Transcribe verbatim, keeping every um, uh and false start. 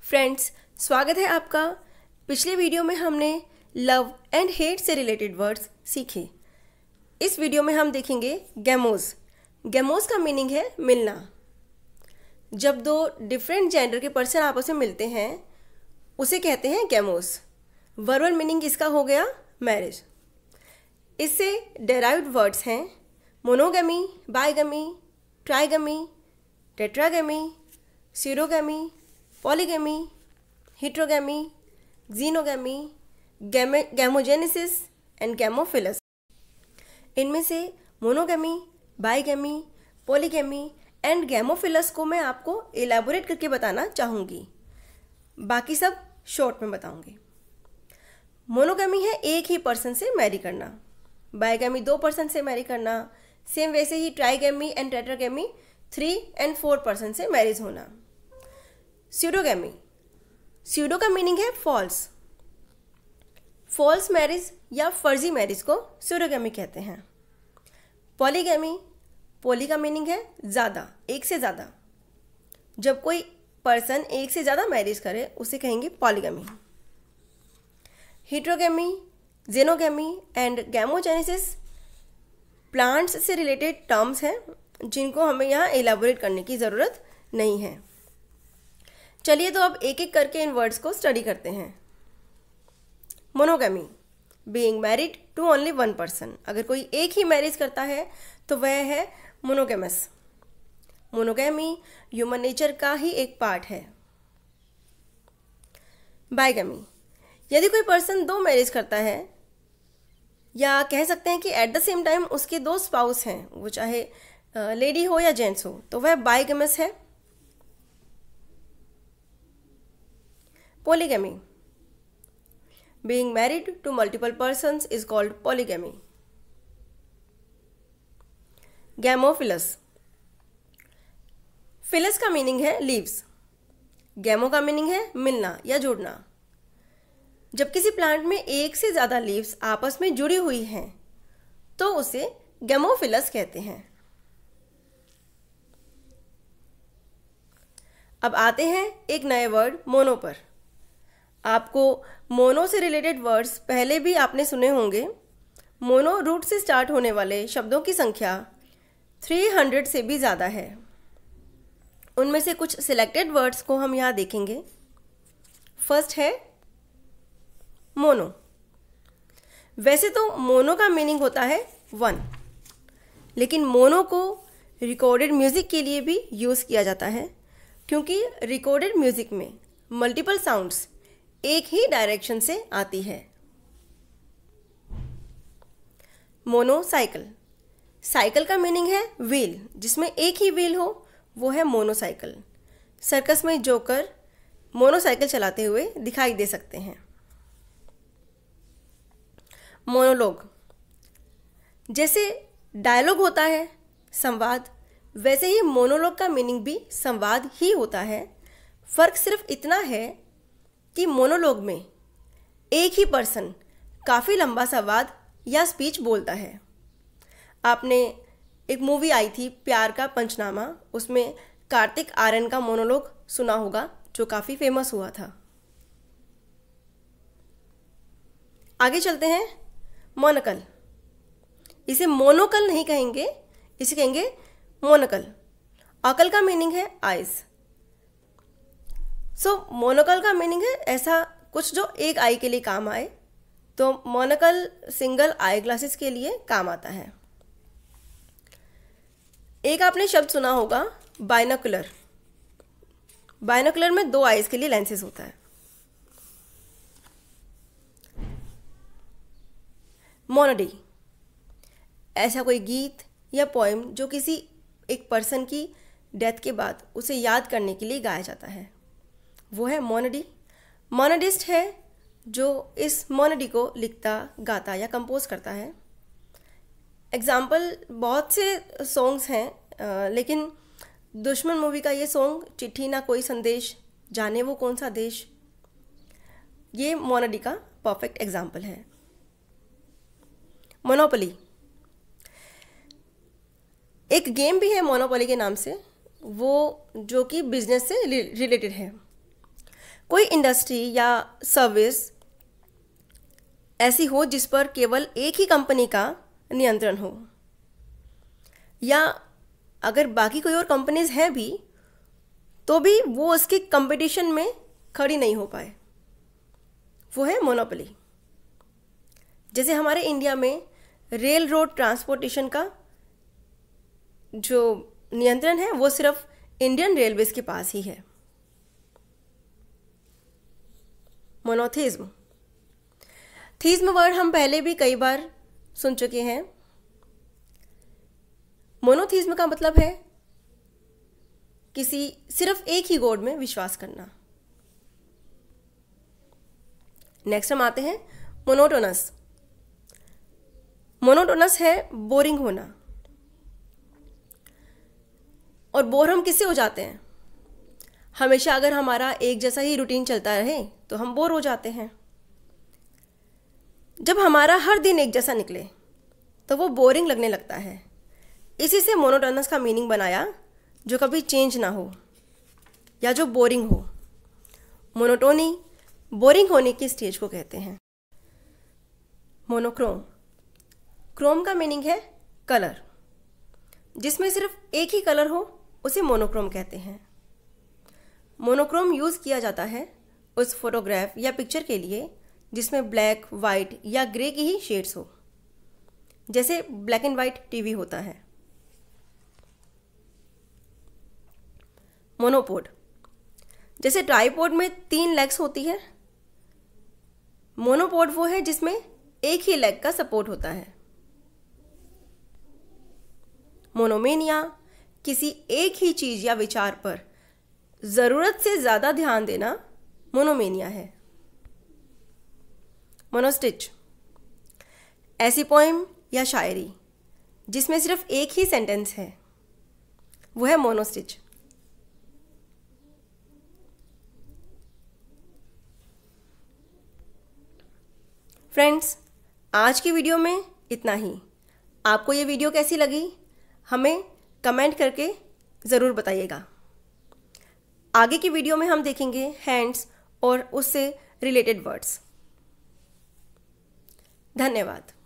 Friends, स्वागत है आपका। पिछले वीडियो में हमने लव एंड हेट से रिलेटेड वर्ड्स सीखे। इस वीडियो में हम देखेंगे गैमोज। गैमोज का मीनिंग है मिलना। जब दो डिफरेंट जेंडर के पर्सन आपस में मिलते हैं उसे कहते हैं गैमोज। वर्बल मीनिंग इसका हो गया मैरिज। इससे डेराइव्ड वर्ड्स हैं monogamy, bigamy, trigamy, tetragamy, serogamy, polygamy, heterogamy, xenogamy, gamogenesis and gamophilous. इनमें से monogamy, bigamy, polygamy and gamophilous को मैं आपको एलैबोरेट करके बताना चाहूँगी, बाकी सब शॉर्ट में बताऊँगी। मोनोगैमी है एक ही पर्सन से मैरी करना, बाइगैमी दो पर्सन से मैरी करना, सेम वैसे ही trigamy and tetragamy three and four person से मैरिज होना। स्यूडोगैमी, स्यूडो का मीनिंग है फॉल्स। फॉल्स मैरिज या फर्जी मैरिज को स्यूडोगैमी कहते हैं। पॉलीगैमी, पॉली का मीनिंग है ज़्यादा, एक से ज़्यादा। जब कोई पर्सन एक से ज़्यादा मैरिज करे उसे कहेंगे polygamy. Heterogamy, xenogamy and gamogenesis plants से रिलेटेड टर्म्स हैं जिनको हमें यहाँ एलैबोरेट करने की ज़रूरत नहीं है। चलिए तो अब एक एक करके इन वर्ड्स को स्टडी करते हैं। Monogamy, being married to only one person. अगर कोई एक ही मैरिज करता है तो वह है मोनोगैमस। मोनोगैमी ह्यूमन नेचर का ही एक पार्ट है। बाइगैमी, यदि कोई पर्सन दो मैरिज करता है या कह सकते हैं कि एट द सेम टाइम उसके दो स्पाउस हैं, वो चाहे लेडी हो या जेंट्स हो, तो वह बाइगैमस है। Polygamy, being married to multiple persons is called polygamy. Gamophilous, philous का मीनिंग है लीव्स, गैमो का मीनिंग है मिलना या जुड़ना। जब किसी प्लांट में एक से ज़्यादा लीव्स आपस में जुड़ी हुई हैं तो उसे गैमोफिलस कहते हैं। अब आते हैं एक नए वर्ड मोनो पर। आपको मोनो से रिलेटेड वर्ड्स पहले भी आपने सुने होंगे। मोनो रूट से स्टार्ट होने वाले शब्दों की संख्या तीन सौ से भी ज़्यादा है। उनमें से कुछ सिलेक्टेड वर्ड्स को हम यहाँ देखेंगे। फर्स्ट है मोनो। वैसे तो मोनो का मीनिंग होता है वन, लेकिन मोनो को रिकॉर्डेड म्यूज़िक के लिए भी यूज़ किया जाता है क्योंकि रिकॉर्डेड म्यूज़िक में मल्टीपल साउंड्स एक ही डायरेक्शन से आती है। मोनोसाइकिल, साइकिल का मीनिंग है व्हील, जिसमें एक ही व्हील हो वो है मोनोसाइकिल। सर्कस में जोकर मोनोसाइकिल चलाते हुए दिखाई दे सकते हैं। मोनोलॉग, जैसे डायलॉग होता है संवाद, वैसे ही मोनोलॉग का मीनिंग भी संवाद ही होता है। फ़र्क सिर्फ इतना है कि मोनोलॉग में एक ही पर्सन काफ़ी लंबा संवाद या स्पीच बोलता है। आपने एक मूवी आई थी प्यार का पंचनामा, उसमें कार्तिक आर्यन का मोनोलॉग सुना होगा जो काफ़ी फेमस हुआ था। आगे चलते हैं। मोनोकल, इसे मोनोकल नहीं कहेंगे, इसे कहेंगे मोनोकल। अकल का मीनिंग है आइज़। सो so, मोनोकल का मीनिंग है ऐसा कुछ जो एक आई के लिए काम आए, तो मोनोकल सिंगल आई ग्लासेस के लिए काम आता है। एक आपने शब्द सुना होगा बाइनोकुलर। बाइनोकुलर में दो आईज के लिए लेंसेज होता है। मोनोडी, ऐसा कोई गीत या पोएम जो किसी एक पर्सन की डेथ के बाद उसे याद करने के लिए गाया जाता है, वो है मोनोडी। मोनोडिस्ट है जो इस मोनोडी को लिखता, गाता या कंपोज करता है। एग्जाम्पल बहुत से सॉन्ग्स हैं, लेकिन दुश्मन मूवी का ये सॉन्ग चिट्ठी ना कोई संदेश, जाने वो कौन सा देश, ये मोनोडी का परफेक्ट एग्जाम्पल है। मोनोपोली, एक गेम भी है मोनोपोली के नाम से, वो जो कि बिजनेस से रिलेटेड है। कोई इंडस्ट्री या सर्विस ऐसी हो जिस पर केवल एक ही कंपनी का नियंत्रण हो, या अगर बाकी कोई और कंपनीज हैं भी तो भी वो उसके कंपटीशन में खड़ी नहीं हो पाए, वो है मोनोपोली। जैसे हमारे इंडिया में रेल रोड ट्रांसपोर्टेशन का जो नियंत्रण है वो सिर्फ इंडियन रेलवेज के पास ही है। मोनोथिज्म, थीज्म वर्ड हम पहले भी कई बार सुन चुके हैं। मोनोथिज्म का मतलब है किसी सिर्फ एक ही गॉड में विश्वास करना। नेक्स्ट हम आते हैं मोनोटोनस। मोनोटोनस है बोरिंग होना। और बोर हम किससे हो जाते हैं? हमेशा अगर हमारा एक जैसा ही रूटीन चलता रहे तो हम बोर हो जाते हैं। जब हमारा हर दिन एक जैसा निकले तो वो बोरिंग लगने लगता है। इसी से मोनोटोनस का मीनिंग बनाया, जो कभी चेंज ना हो या जो बोरिंग हो। मोनोटोनी बोरिंग होने की स्टेज को कहते हैं। मोनोक्रोम, क्रोम का मीनिंग है कलर। जिसमें सिर्फ एक ही कलर हो उसे मोनोक्रोम कहते हैं। मोनोक्रोम यूज़ किया जाता है उस फोटोग्राफ या पिक्चर के लिए जिसमें ब्लैक, वाइट या ग्रे की ही शेड्स हो, जैसे ब्लैक एंड वाइट टीवी होता है। मोनोपोड, जैसे ट्राइपॉड में तीन लेग्स होती है, मोनोपोड वो है जिसमें एक ही लेग का सपोर्ट होता है। मोनोमेनिया, किसी एक ही चीज या विचार पर जरूरत से ज्यादा ध्यान देना मोनोमेनिया है। मोनोस्टिच, ऐसी पोएम या शायरी जिसमें सिर्फ एक ही सेंटेंस है, वो है मोनोस्टिच। फ्रेंड्स, आज की वीडियो में इतना ही। आपको ये वीडियो कैसी लगी हमें कमेंट करके ज़रूर बताइएगा। आगे की वीडियो में हम देखेंगे हैंड्स और उससे रिलेटेड वर्ड्स। धन्यवाद।